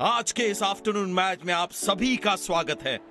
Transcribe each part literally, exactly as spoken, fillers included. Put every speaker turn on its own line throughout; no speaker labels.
आज के इस आफ्टरनून मैच में आप सभी का स्वागत है।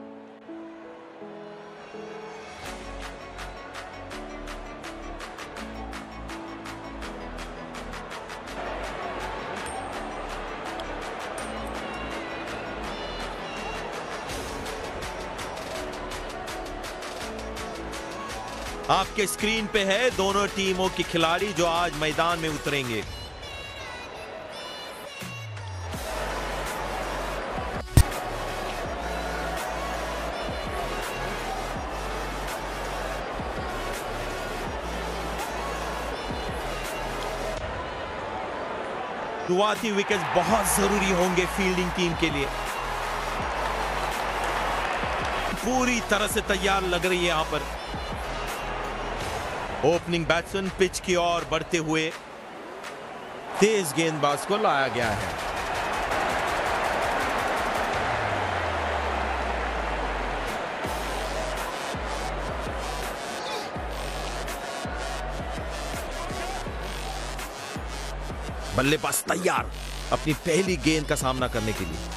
आपके स्क्रीन पे है दोनों टीमों के खिलाड़ी जो आज मैदान में उतरेंगे। शुरुआती विकेट बहुत जरूरी होंगे फील्डिंग टीम के लिए। पूरी तरह से तैयार लग रही है यहां पर। ओपनिंग बैट्समैन पिच की ओर बढ़ते हुए तेज गेंदबाज को लाया गया है। बल्लेबाज तैयार अपनी पहली गेंद का सामना करने के लिए।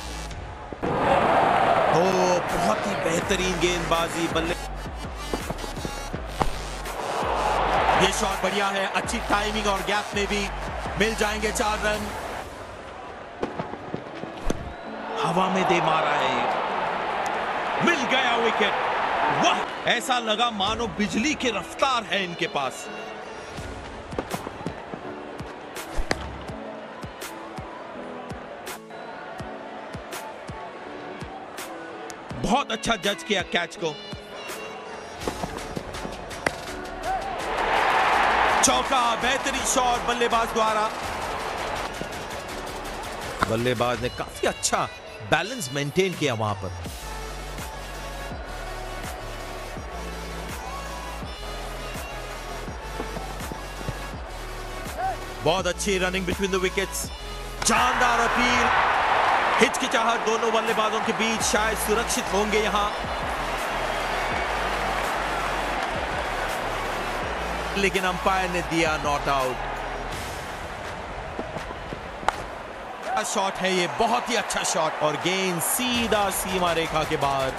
ओ, बहुत ही बेहतरीन गेंदबाजी। बल्ले ये शॉट बढ़िया है, अच्छी टाइमिंग और गैप में भी मिल जाएंगे चार रन। हवा में दे मारा है, मिल गया विकेट। वाह, ऐसा लगा मानो बिजली की रफ्तार है इनके पास। बहुत अच्छा जज किया कैच को। चौका, बेहतरीन शॉट बल्लेबाज द्वारा। बल्लेबाज ने काफी अच्छा बैलेंस मेंटेन किया वहां पर। बहुत अच्छी रनिंग बिटवीन द विकेट्स। शानदार अपील। हिचकिचाहट दोनों बल्लेबाजों के बीच, शायद सुरक्षित होंगे यहां, लेकिन अंपायर ने दिया नॉट आउट। शॉट है ये, बहुत ही अच्छा शॉट और गेंद सीधा सीमा रेखा के बाहर।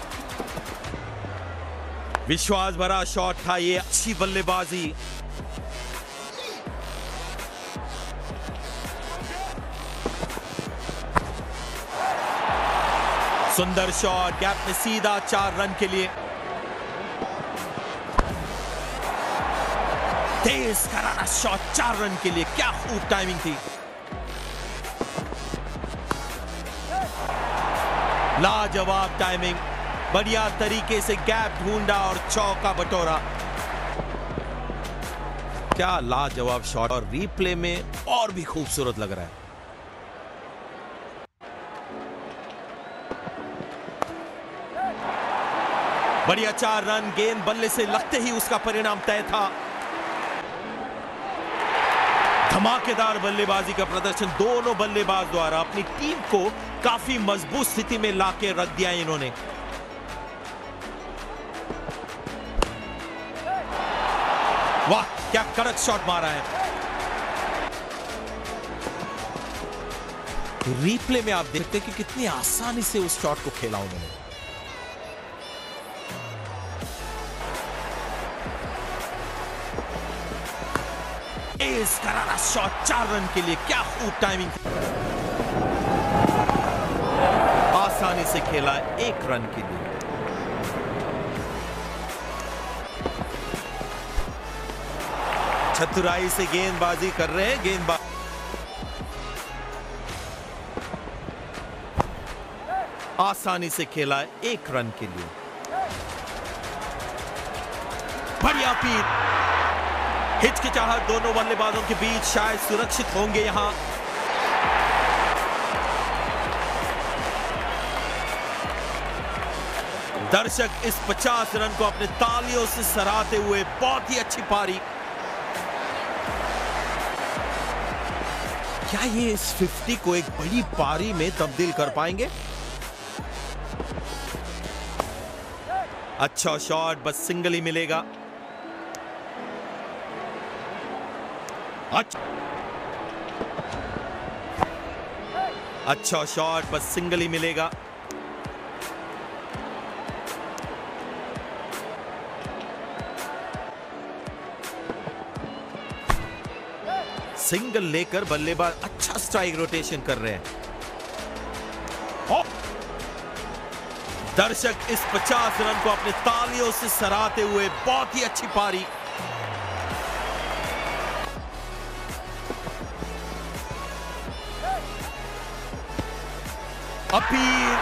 विश्वास भरा शॉट था ये, अच्छी बल्लेबाजी। सुंदर शॉट, गैप में सीधा चार रन के लिए। तेज करारा शॉट चार रन के लिए, क्या खूब टाइमिंग थी। लाजवाब टाइमिंग, बढ़िया तरीके से गैप ढूंढा और चौका बटोरा। क्या लाजवाब शॉट, और रीप्ले में और भी खूबसूरत लग रहा है। बढ़िया चार रन, गेंद बल्ले से लगते ही उसका परिणाम तय था। धमाकेदार बल्लेबाजी का प्रदर्शन दोनों बल्लेबाज द्वारा अपनी टीम को काफी मजबूत स्थिति में लाके रख दिया इन्होंने। वाह, क्या कड़क शॉट मारा है। रीप्ले में आप देखते हैं कि कितनी आसानी से उस शॉट को खेला उन्होंने। तेज करारा शॉट चार रन के लिए, क्या खूब टाइमिंग। आसानी से खेला एक रन के लिए। चतुराई से गेंदबाजी कर रहे हैं गेंदबाज। आसानी से खेला एक रन के लिए। बढ़िया पीट। हिचकिचाहट दोनों बल्लेबाजों के बीच, शायद सुरक्षित होंगे यहां। दर्शक इस पचास रन को अपने तालियों से सराहते हुए, बहुत ही अच्छी पारी। क्या ये इस पचास को एक बड़ी पारी में तब्दील कर पाएंगे? अच्छा शॉट, बस सिंगल ही मिलेगा। अच्छा अच्छा शॉट, बस सिंगल ही मिलेगा। सिंगल लेकर बल्लेबाज अच्छा स्ट्राइक रोटेशन कर रहे हैं। दर्शक इस पचास रन को अपने तालियों से सराहते हुए, बहुत ही अच्छी पारी। अपील,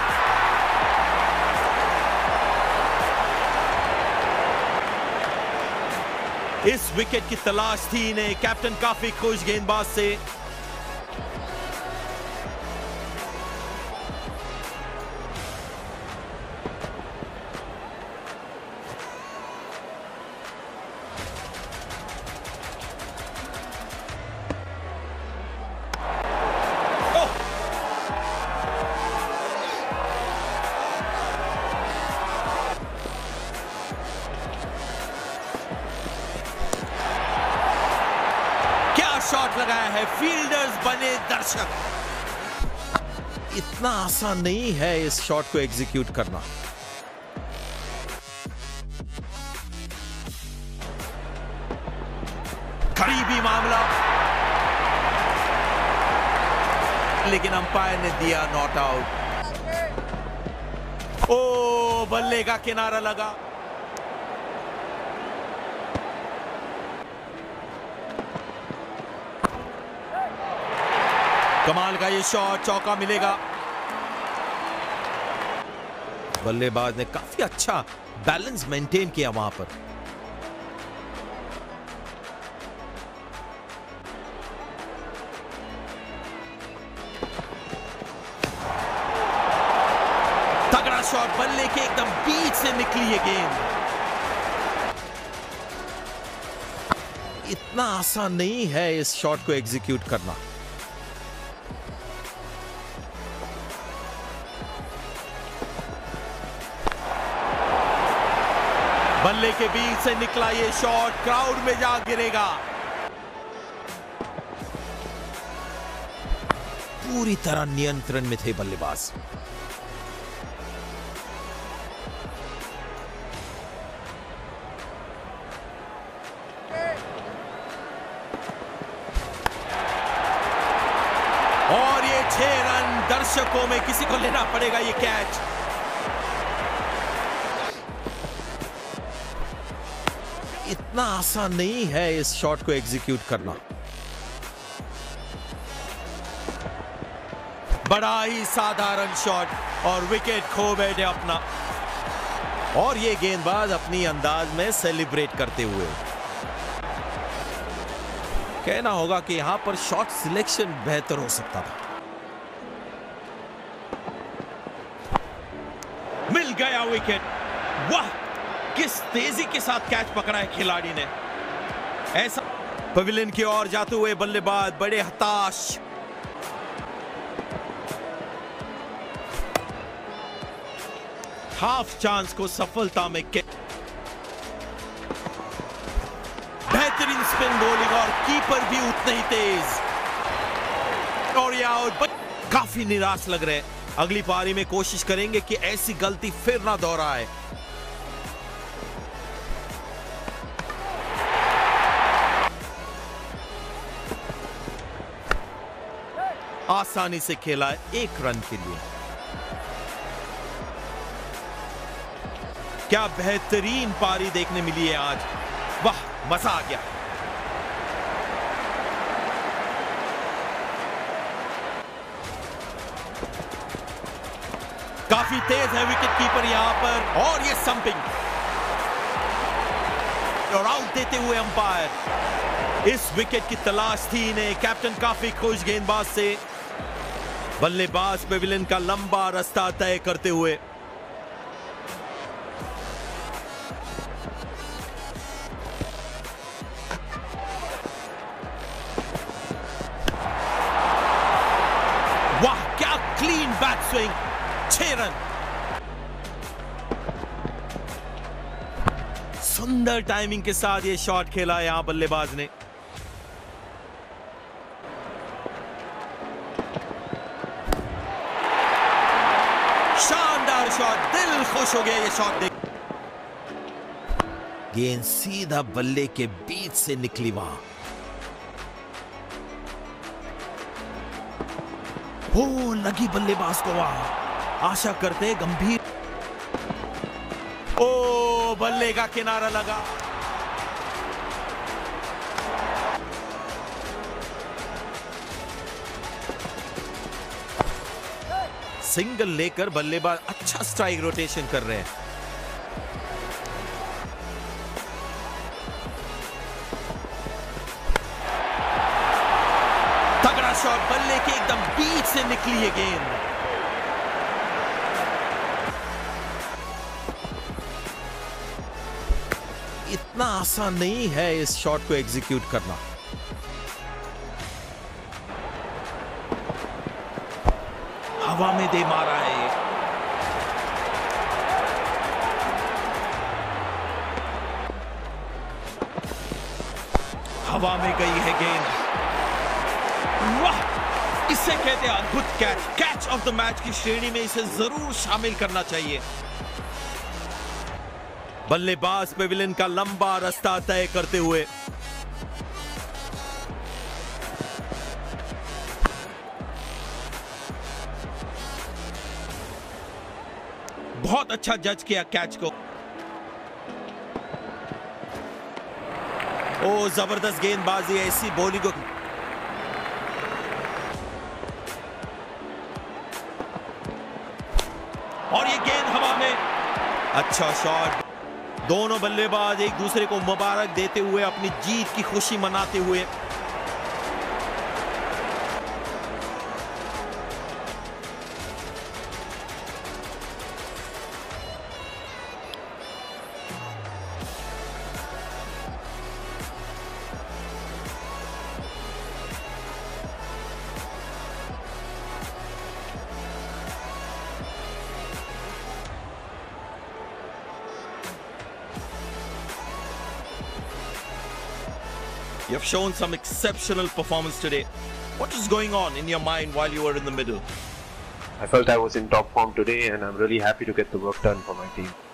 इस विकेट की तलाश थी इन्हें। कैप्टन काफी खुश गेंदबाज से। शॉट लगाया है, फील्डर्स बने दर्शक। इतना आसान नहीं है इस शॉट को एग्जीक्यूट करना। करीबी मामला, लेकिन अंपायर ने दिया नॉट आउट। ओ, बल्ले का किनारा लगा। कमाल का ये शॉट, चौका मिलेगा। बल्लेबाज ने काफी अच्छा बैलेंस मेंटेन किया वहां पर। तगड़ा शॉट, बल्ले के एकदम बीच से निकली ये गेंद। इतना आसान नहीं है इस शॉट को एग्जीक्यूट करना। बल्ले के बीच से निकला ये शॉट, क्राउड में जा गिरेगा। पूरी तरह नियंत्रण में थे बल्लेबाज। और ये छह रन, दर्शकों में किसी को लेना पड़ेगा ये कैच। इतना आसान नहीं है इस शॉट को एग्जीक्यूट करना। बड़ा ही साधारण शॉट और विकेट खो बैठे अपना। और ये गेंदबाज अपनी अंदाज में सेलिब्रेट करते हुए। कहना होगा कि यहां पर शॉट सिलेक्शन बेहतर हो सकता था। मिल गया विकेट। वाह, किस तेजी के साथ कैच पकड़ा है खिलाड़ी ने। ऐसा पवेलियन की ओर जाते हुए बल्लेबाज बड़े हताश। हाफ चांस को सफलता में के बेहतरीन स्पिन बॉलिंग और कीपर भी उतने ही तेज। और ये आउट, काफी निराश लग रहे हैं। अगली पारी में कोशिश करेंगे कि ऐसी गलती फिर ना दोहराए। आसानी से खेला एक रन के लिए। क्या बेहतरीन पारी देखने मिली है आज। वाह, मजा आ गया। काफी तेज है विकेट कीपर यहां पर। और ये संपिंग और आउट देते हुए अंपायर। इस विकेट की तलाश थी इन्हें। कैप्टन काफी खुश गेंदबाज से। बल्लेबाज पेविलियन का लंबा रास्ता तय करते हुए। वाह, क्या क्लीन बैक स्विंग। छह रन। सुंदर टाइमिंग के साथ ये शॉट खेला यहां बल्लेबाज ने। शॉट, दिल खुश हो गया ये शॉट देख। गेंद सीधा बल्ले के बीच से निकली वहां। हो लगी बल्लेबाज को वहां। आशा करते गंभीर। ओ बल्ले का किनारा लगा। सिंगल लेकर बल्लेबाज अच्छा स्ट्राइक रोटेशन कर रहे हैं। तगड़ा शॉट, बल्ले के एकदम बीच से निकली है गेंद। इतना आसान नहीं है इस शॉट को एग्जीक्यूट करना। हवा में दे मारा है। हवा में गई है गेंद। वाह, इसे कहते हैं अद्भुत catch. Catch of the match की श्रेणी में इसे जरूर शामिल करना चाहिए। बल्लेबाज पेविलियन का लंबा रास्ता तय करते हुए बहुत अच्छा जज किया कैच को। ओ जबरदस्त गेंदबाजी, ऐसी बॉलिंग को। और ये गेंद हवा में। अच्छा शॉट। दोनों बल्लेबाज एक दूसरे को मुबारक देते हुए अपनी जीत की खुशी मनाते हुए। You have shown some exceptional performance today. What is going on in your mind while you were in the middle?
I felt I was in top form today and I'm really happy to get the work done for my team.